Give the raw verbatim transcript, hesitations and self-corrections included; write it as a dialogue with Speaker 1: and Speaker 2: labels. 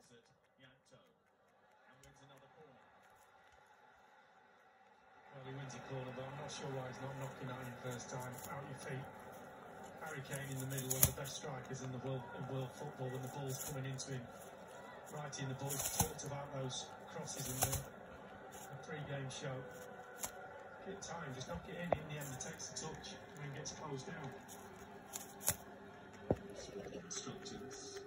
Speaker 1: Well, he wins a corner, but I'm not sure why he's not knocking that in first time. Out your feet. Harry Kane in the middle, one of the best strikers in the world in world football, and the ball's coming into him. Righty in the boys talked about those crosses in the, the pre-game show. Get time, just knock it in. In the end, it takes a touch and then gets closed down. Instructions.